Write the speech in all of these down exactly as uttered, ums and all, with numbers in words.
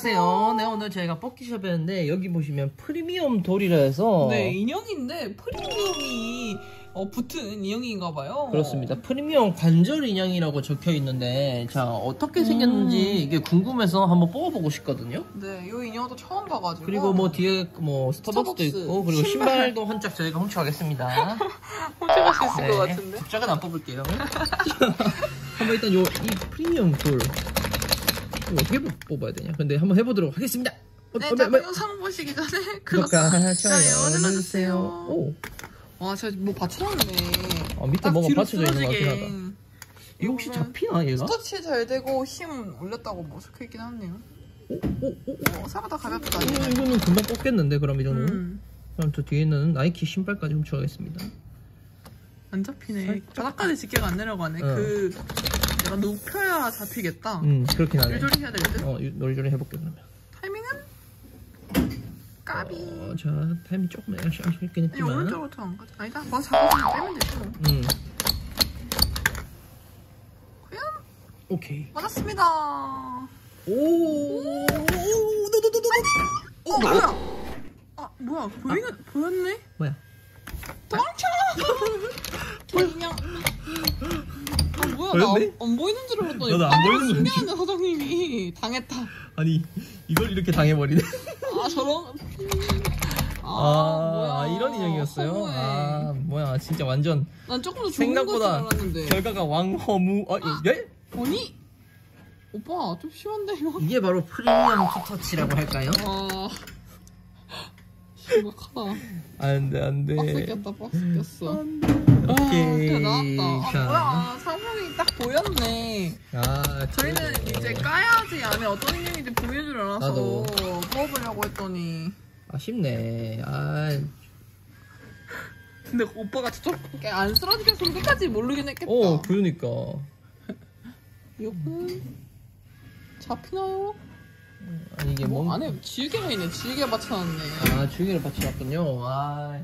안녕하세요. 네, 오늘 저희가 뽑기숍이었는데 여기 보시면 프리미엄 돌이라 해서 네, 인형인데 프리미엄이 어, 붙은 인형인가봐요. 그렇습니다. 프리미엄 관절 인형이라고 적혀 있는데 자 어떻게 생겼는지 음. 이게 궁금해서 한번 뽑아보고 싶거든요. 네, 이 인형도 처음 봐가지고. 그리고 뭐 뒤에 뭐 스타벅스도 스타벅스, 있고 그리고 신발. 신발도 한 짝 저희가 훔쳐가겠습니다. 훔쳐갈 수 있을 네, 것 같은데. 두 짝은 안 뽑을게요. 한번 일단 요 이 프리미엄 돌 이거 어떻게 뽑아야 되냐? 근데 한번 해보도록 하겠습니다. 어, 네, 어, 자, 뭐, 영상 보시기 전에 구독과 좋아요 좋아요 눌러주세요. 눌러주세요. 오, 와, 진짜 뭐 받쳐놨네. 어, 밑에 딱 뭐가 뒤로 받쳐져 있는 것 같긴 쓰러지게. 하다. 이거 혹시 보면 잡히나 얘가? 스터치 잘 되고 힘 올렸다고 뭐 적혀있긴 하네요. 오, 오, 오, 어, 생각보다 가볍다. 이거, 이거. 이거는 금방 뽑겠는데 그럼 이 정도는? 음, 그럼 저 뒤에는 나이키 신발까지 훔쳐가겠습니다. 안 잡히네. 살짝. 바닥까지 집게가 안 내려가네. 어. 그 내가 높여야 잡히겠다. 음 그렇긴 하네. 요조리 해야 될 듯? 어 놀이조리 해볼게 그러면. 타이밍은? 까비. 어, 자 타이밍 조금 아쉽긴 아니 했지만. 오른쪽부터 안 가지. 아니다. 뭐 잡아서 빼면 되죠. 음 과연? 오케이. 맞았습니다. 오. 노노노노노. 어 뭐야? 아 뭐야? 보이는 아. 보였네? 뭐야? 도망쳐! 그냥 아 뭐야? 보였네? 나 안 보이는 줄 알았더니 나도 안 보이는 줄 신기한데 사장님이 당했다. 아니 이걸 이렇게 당해버리네. 아 저런. 아, 아, 뭐야? 아 이런 인형이었어요? 허무해. 아 뭐야 진짜 완전 난 조금 더 좋은 생각보다 것줄 알았는데. 결과가 왕허무. 아 예? 아니? 오빠 좀 심한데 이거? 이게 바로 프리미엄 투터치라고 할까요? 아 심각하다. 안돼 안돼. 박스 꼈다 박스 꼈어. 오케이. 아, 나왔다. 자. 아 뭐야 상품이 딱 보였네. 아 저희는 그래도. 이제 까야지 안에 어떤 인형인지 보이는 줄 알아서 나도. 뽑아보려고 했더니 아쉽네. 아. 근데 오빠가 저렇게 안 쓰러지겠으면 끝까지 모르긴 했겠다. 어 그러니까. 이건 잡히나요? 아니 이게 뭐 뭔? 안에 지우개가 있네. 지우개 받쳐놨네. 아 주기를 받쳐놨군요. 아.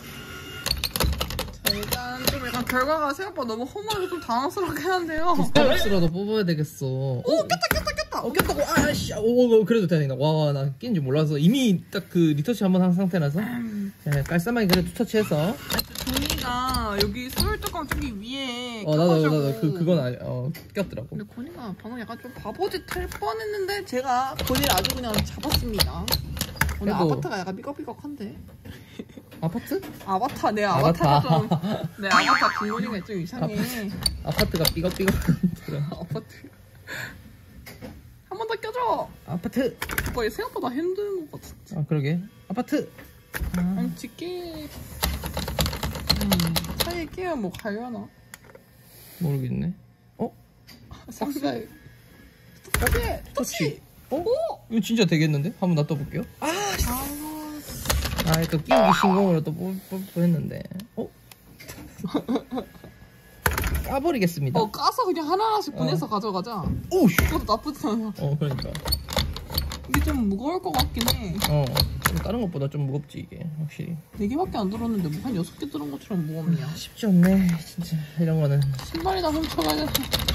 자, 일단 좀 약간 결과가 생각보다 너무 허무하고 좀 당황스럽긴 한데요. 스타벅스라도 뽑아야 되겠어. 오 꼈다 꼈다 꼈다. 어 꼈다고. 아씨. 오 그래도 다행이다. 와나 낀 줄 몰라서 이미 딱 그 리터치 한번 한 상태라서. 자, 깔쌈하게 그래 투터치해서. 고니가 여기 소일 뚜껑 저기 위에 어 나도 껴가지고. 나도 그 그건 아니 어 꼈더라고. 근데 고니가 방금 약간 좀 바보짓 할 뻔했는데 제가 고니를 아주 그냥 잡았습니다. 오늘 그래도- 아바타가 약간 삐걱삐걱한데. 아파트? 아바타 내 아바타. 아바타가 좀 내 아바타 뒷머리가 좀 이상해. 아파트가 삐걱삐걱. 아파트. 한 번 더 껴줘. 아파트. 오빠 얘 생각보다 힘든 것 같은데. 아 그러게. 아파트. 아, 아니 집게 음, 사이에 끼면 뭐 가려나? 모르겠네. 어? 상자에 터치! 터치! 어? 오! 이거 진짜 되겠는데? 한번 놔둬볼게요. 아, 아, 또 끼우기 신공으로 또 뽑고 했는데. 어? 까버리겠습니다. 어 까서 그냥 하나하나씩 보내서 어. 가져가자. 오씨. 그것도 나쁘지 않아. 어, 그러니까. 이게 좀 무거울 것 같긴 해. 어, 좀 다른 것보다 좀 무겁지, 이게. 확실히. 네 개밖에 안 들었는데 뭐 한 여섯 개 들은 것처럼 무겁냐. 쉽지 않네, 진짜. 이런 거는. 신발이나 훔쳐가야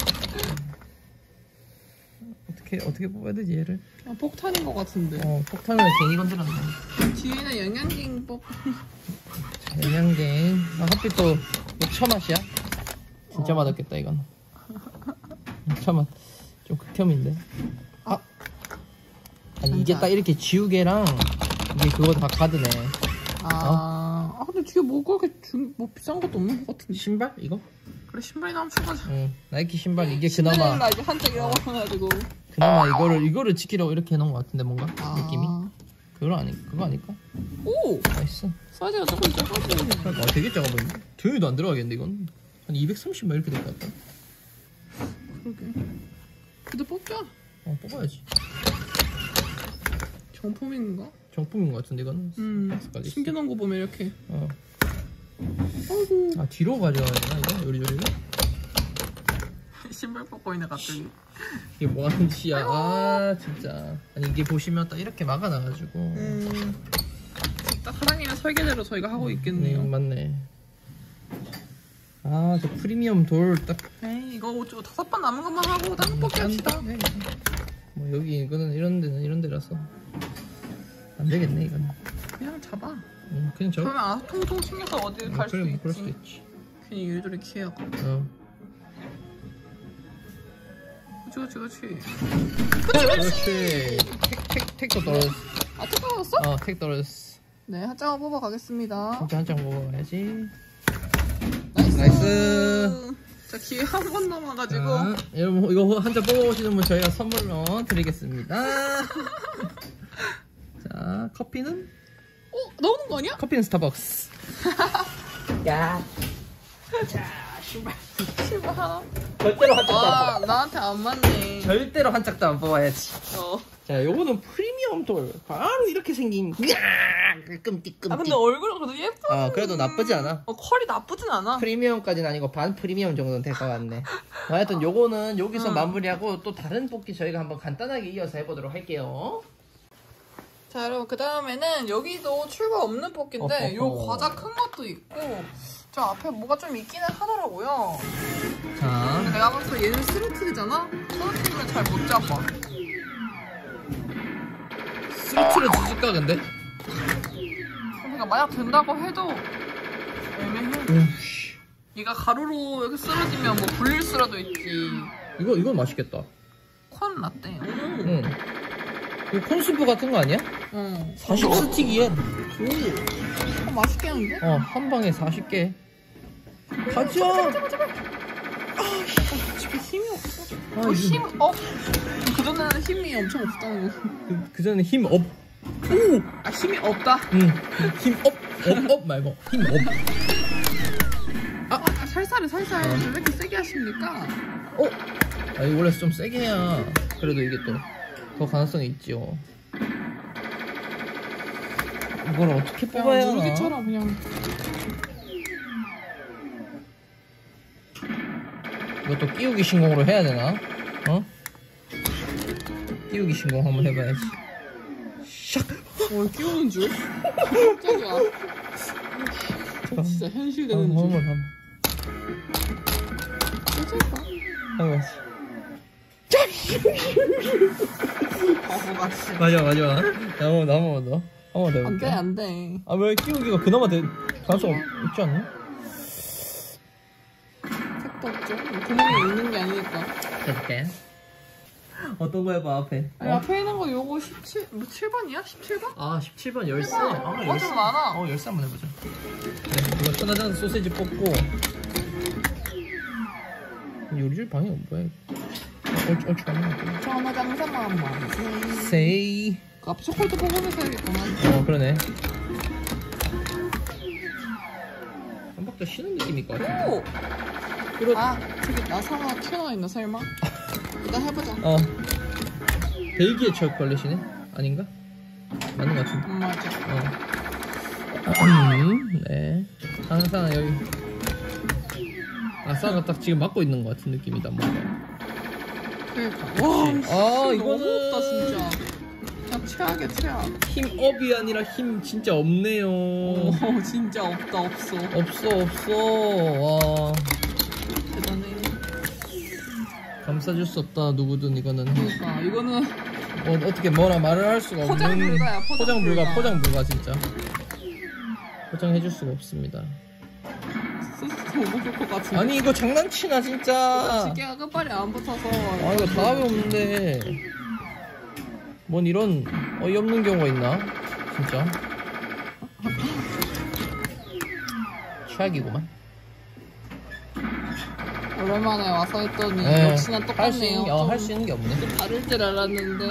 어떻게, 어떻게 뽑아야 되지, 얘를? 그냥 폭탄인 것 같은데. 어, 폭탄을 괜히 건드렸네. 뒤에는 영양갱 뽑. 영양갱. 아, 하필 또, 처맛이야? 진짜 어. 맛없겠다, 이건. 처맛. 좀 극혐인데. 아! 아니, 이게 딱 이렇게 지우개랑, 이게 그거 다 카드네. 아, 아 근데 뒤에 뭐 그렇게 중, 뭐 비싼 것도 없는 것 같은데. 신발? 이거? 그래 신발이나 한번 쳐가자. 응. 나이키 신발, 이게 그나마. 나 이제 한짝 잃어버려가지고. 그나마 이거를 이거를 지키려고 이렇게 해놓은 것 같은데 뭔가 아. 느낌이 그거 아니 그거 아닐까? 오! 나이스. 사이즈가 조금 작아지네. 그러니까 되게 작아 보이네. 등에도 안 들어가겠는데 이건 한 이백삼십만 이렇게 될 것 같다. 그러게. 근데 뽑자. 어 뽑아야지. 정품인가? 정품인 것 같은데 이거는. 음. 박스까지 있어. 숨겨놓은 거 보면 이렇게. 어. 아이고. 아 뒤로 가져가야 되나 이거 요리조리를? 신발 뽑고 있네 갑자기. 이게 뭐 하는 짓이야? 아 진짜. 아니 이게 보시면 딱 이렇게 막아놔가지고. 음. 딱 사랑이는 설계대로 저희가 하고 있겠네요. 음, 맞네. 아 저 프리미엄 돌 딱. 에이 이거 저 다섯 번 남은 것만 하고 다른 뽑기 합시다. 뭐 여기 이거는 이런 데는 이런 데라서 안 되겠네 이거는. 그냥 잡아. 응, 그냥 저. 그러면 아 통통 튕겨서 어디 갈 그래, 수도 뭐 그럴 있지. 수도 있지. 괜히 유리돌이 키워고. 어. 그치 그치 그치. 그렇지. 택, 택, 택도 떨어졌어. 아 택 떨어졌어? 어, 택 떨어졌어. 네, 한 장을 뽑아 가겠습니다. 진짜 한 장 먹어야지. 나이스. 나이스. 자, 기회 한 번 남아가지고. 자, 여러분 이거 한 장 뽑아오시는 분 저희가 선물로 드리겠습니다. 자, 커피는? 어? 나오는 거 아니야? 커피는 스타벅스. 야. 자, 신발. 신발 하나? 절대로 한 짝도 안 아, 뽑아. 나한테 안 맞네. 절대로 한 짝도 안 뽑아야지. 어. 자, 요거는 프리미엄 돌. 바로 이렇게 생긴. 끔찍끔찍. 아, 근데 얼굴은 그래도 예뻐. 어, 그래도 나쁘지 않아. 어, 컬이 나쁘진 않아. 프리미엄까지는 아니고 반 프리미엄 정도는 될 것 같네. 하여튼 요거는 여기서 응. 마무리하고 또 다른 뽑기 저희가 한번 간단하게 이어서 해보도록 할게요. 자, 여러분, 그 다음에는 여기도 출구 없는 뽑기인데, 요 어허허. 과자 큰 것도 있고, 저 앞에 뭐가 좀 있기는 하더라고요. 근데 자, 내가 봤을 때 얘는 스루트리잖아? 스루트리는 잘 못 잡아. 스위치를 주실까 근데? 그러니까 만약 된다고 해도 애매해. 오씨. 얘가 가루로 이렇게 쓰러지면 뭐 불릴 수라도 있지. 이거 이건 맛있겠다. 콘 라떼. 오. 응. 이거 콘스프 같은 거 아니야? 어. 사십 스틱이엔. 어, 맛있겠는데? 어, 한 방에 사십 개. 가자. 아, 집에 힘이 없어. 아, 어, 이거- 힘 업. 그전에는 힘이 엄청 없다는 거. 그, 그 전에 힘 업. 오. 아, 힘이 없다. 응. 힘 업. 업, 업 말고 힘 업. 아, 아 살살해, 살살. 어. 왜 이렇게 세게 하십니까? 어? 아, 이거 원래 좀 세게 해야 그래도 이게 또 더 가능성이 있지요. 이걸 어떻게 뽑아야 그냥 하나? 누르기처럼 그냥. 이것도 끼우기 신공으로 해야 되나? 어? 끼우기 신공 한번 해봐야지. 샥! 뭘 끼우는 줄? 깜짝이야. 저 진짜 현실되는 한번 줄. 한번 깜짝이야. 해봐야지. 바보같이. 맞아 맞아. 한번 더, 한번 더. 한 번 더 안 돼, 해볼게. 안 돼. 아, 왜 끼우기가 그나마 될 가능성 있지 않나? 택도 없죠. 구멍이 있는 게 아니니까. 해볼게. 어떤 거 해봐, 앞에. 아니, 앞에 있는 거 요거 십칠, 뭐 칠 번이야? 십칠 번? 아, 십칠 번 열쇠. 번. 아, 어, 열쇠. 좀 많아. 어, 열쇠 한번 해보자. 네, 이거 천하장 소세지 뽑고. 요리를 방이 뭐야? 얼추, 얼추 가는 전화장사만 많지. 세이. 그 앞에 초콜릿 뽑으면서 해야겠구만. 어, 그러네. 한 박자 쉬는 느낌일 것 같은데. 오! 그렇... 아, 저기 나사가 튀어나와 있나, 설마? 일단 해보자. 어. 벨기에 초콜릿이네? 아닌가? 맞는 것 같은데. 음, 맞아. 어. 음, 네. 항상 여기 아싸가 딱 지금 맡고 있는 것 같은 느낌이다 뭔가. 그러니까. 와, 씨, 아, 너무 이거는- 없다, 진짜. 그냥 최악이야, 최악. 힘 업이 아니라 힘 진짜 없네요. 오, 진짜 없다, 없어. 없어 없어. 와, 대단해. 감싸줄 수 없다 누구든. 이거는 그러니까, 이거는 뭐 어떻게 뭐라 말을 할 수가 없는. 포장 불가야, 포장 포장 불가. 불가. 포장 불가 진짜. 포장해줄 수가 없습니다. 스스로 못 먹을 것 같은데. 아니 이거 장난치나 진짜. 시계가 끝발이 안 붙어서. 아 이거 답이 없는데 뭔 이런 어이없는 경우가 있나 진짜. 최악이구만. 오랜만에 와서 했더니 네. 역시나 할 수 있는 똑같네요. 게, 어, 좀 할 수 있는 게 없네. 다를 줄 알았는데.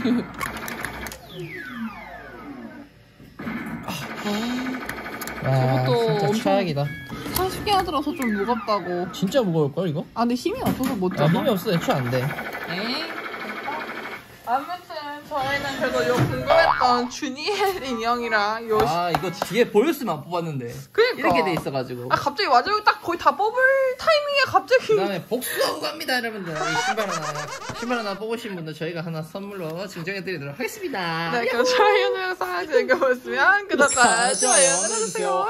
아, 와 저것도 진짜 엄청- 최악이다. 사십 개 하더라서 좀 무겁다고. 진짜 무거울걸 이거? 아, 근데 힘이 없어서 못 아 잡아. 힘이 없어 애초에 안돼. 에이. 아무튼 저희는 그래도 요 궁금했던 주니엘 인형이랑 요. 아 이거 뒤에 보였으면 안 뽑았는데 그러니까. 이렇게 돼 있어가지고. 아, 갑자기 마지막에 딱 거의 다 뽑을 타이밍에 갑자기. 그 다음에 복수하고 갑니다 여러분들. 이 신발 하나 신발 하나 뽑으신 분들 저희가 하나 선물로 증정해드리도록 하겠습니다. 네, 그럼 저희 오늘 영상 즐겨보셨으면 구독과 좋아요 눌러주세요.